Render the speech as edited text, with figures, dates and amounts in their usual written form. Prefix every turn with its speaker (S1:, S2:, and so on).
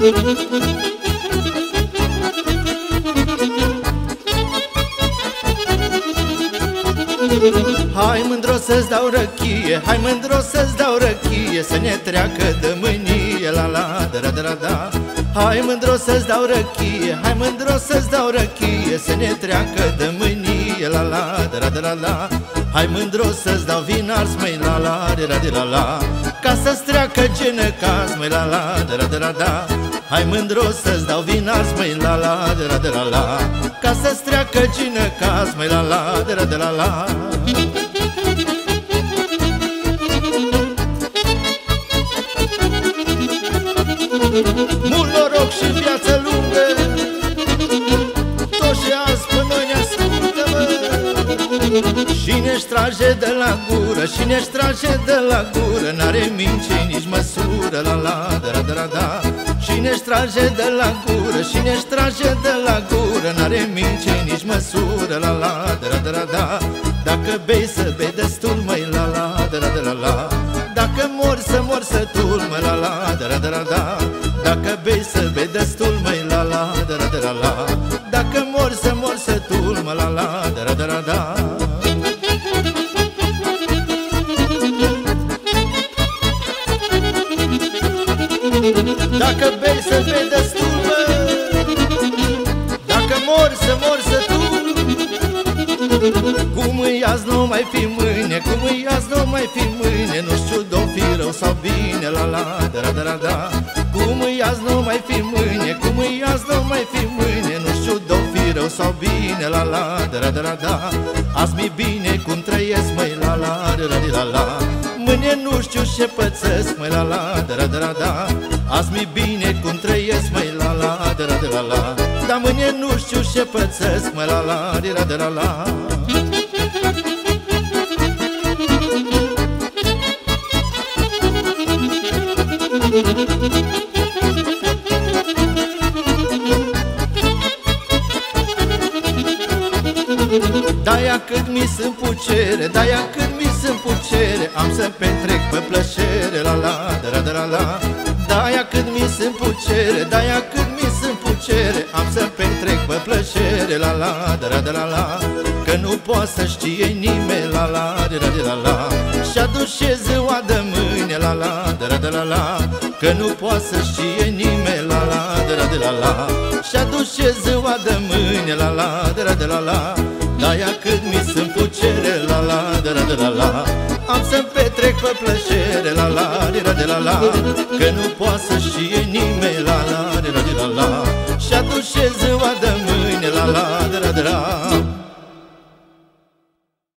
S1: Hai mândro să-ți dau răchie, hai mândro să-ți dau răchie, să ne treacă de mânie, la la da da da da. Hai mândro să-ți dau răchie, hai mândro să-ți dau răchie, să ne treacă de mânie, la la da da da da. Hai mândro să-ți dau vin ars, măi, la la da da da la, ca să-ți treacă genecaz, măi, la la da da da da. Hai mândro să-ți dau vin ars, măi, la la da da da la, ca să-ți treacă genecaz, măi, la la da da da la. Mult noroc și viață lungă, toți și azi pe noi ne ascultă, mă. Cine-și trage de la gură, cine-și trage de la gură, n-are mince nici măsură, la la da da da da. Cine-și trage de la gură, cine-și trage de la gură, n-are mince nici măsură, la la da da da da. Dacă bei să bei destul, măi, la la da da da la. Dacă mori să mori sătul, măi, la la da da da da. Dacă bei să bei destul, măi, la la da da da la. Dacă mori să mori sătul, măi, la la da da da da. Dacă bei să bei destul, mă, dacă mori să mori sătul. Cum îi azi nu mai fi mâine, cum îi azi nu mai fi mâine, nu știu d-o fi rău sau bine, la la da da da da. Cum îi azi nu mai fi mâine, cum îi azi nu mai fi mâine, nu știu d-o fi rău sau bine, la la da da da da. Azi mi bine cum trăiesc, măi, la la da da da la. Mâine nu știu ce pățesc, măi, la la da da da da. Azi mi bine cum trăiesc, măi, la la da da da la. Dar mâine nu știu ce pățesc, măi, la la da da da la. De-aia cât mi sunt pucere, de-aia cât mi sunt pucere, am să petrec pe plăcere, la la da da da la. De-aia cât mi sunt pucere, de-aia cât mi sunt pucere, am să petrec pe plăcere, la la da da da la. Că nu poate să știe nimeni, la la da da da la. Și-aduce ziua de mâine, la la da da da la. Că nu poate să știe nimeni, la la da da da la. Și-aduce ziua de mâine, la la da da da la. De-aia cât mi sunt pucere, la la da da da la. Am să-mi petrec pe plăcere, la la da da la. Că nu poate să știe nimeni, la la da da la. Și-aduce ziua de